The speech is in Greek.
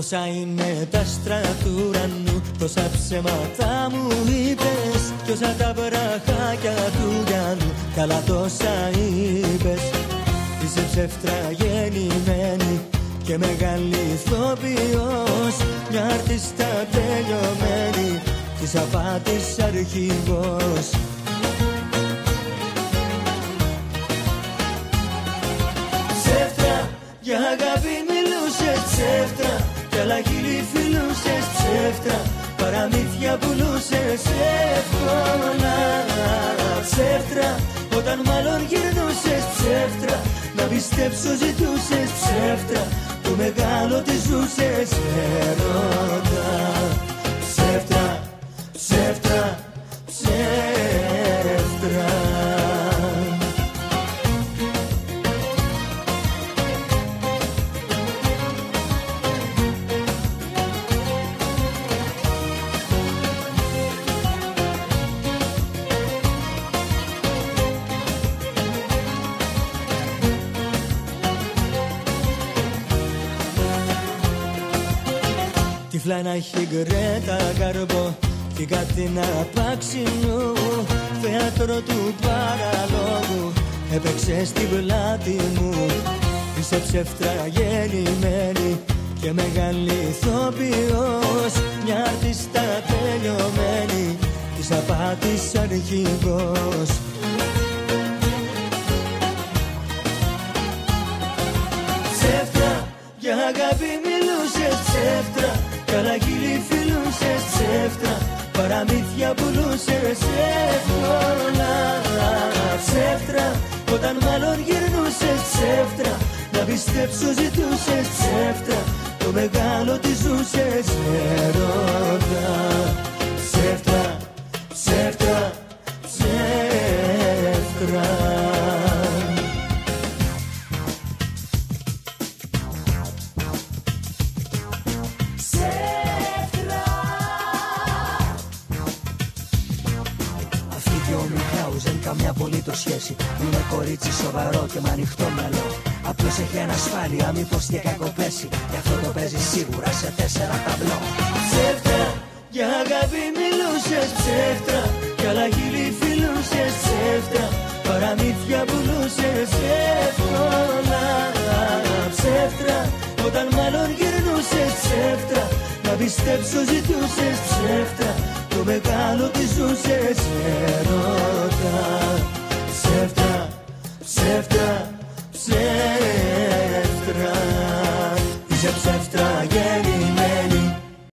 Πόσα είναι τα άστρα του ουρανού, τόσα ψέματα μου είπες, κι όσα τα βραχάκια του ουρανού, καλά τόσα είπες. Είσαι ψεύτρα γεννημένη και μεγάλη ηθοποιός, μια αρτίστα τελειωμένη, της απάτης αρχηγός. Ψεύτρα, για αγάπη μιλούσες, ψεύτρα, κι άλλα χείλη φιλούσες, ψεύτρα, παραμύθια πουλούσες εύκολα. Ψεύτρα, όταν μάλλον γυρνούσες, ψεύτρα, να πιστέψω ζητούσες, ψεύτρα, το μεγάλο τι ζούσες έρωτα. Ψεύτρα, ψεύτρα, ψεύτρα. Τυφλά να έχει γκρέτα καρπό και κάτι να παξινού, θέατρο του παραλόγου έπαιξε στην πλάτη μου. Είσαι ψεύτρα γεννημένη και μεγάλη ηθοποιός, μια αρτίστα τελειωμένη, της απάτης αρχηγός. Ψεύτρα, για αγάπη μιλούσες, ψεύτρα, κι άλλα χείλη φιλούσες, ψεύτρα, παραμύθια πουλούσες εύκολα. Ψεύτρα, όταν μάλλον γυρνούσες, ψεύτρα, να πιστέψω ζητούσες, ψεύτρα, το μεγάλο τι ζούσες έρωτα. Ψεύτρα, ψεύτρα, ψεύτρα. Καμιά απολύτως σχέση. Είναι κορίτσι σοβαρό και με ανοιχτό μυαλό. Απλώς έχει ανασφάλεια, μήπως και κακοπέσει. Γι' αυτό το παίζει σίγουρα σε 4 ταμπλό. Ψεύτρα, για αγάπη μιλούσες, ψεύτρα, κι άλλα χείλη φιλούσες, ψεύτρα, παραμύθια πουλούσες εύκολα. Ψεύτρα, όταν μάλλον γυρνούσες, ψεύτρα, να πιστέψω ζητούσες, ψεύτρα, το μεγάλο τι ζούσες έρωτα. Ψεύτρα, ψεύτρα, ψεύτρα.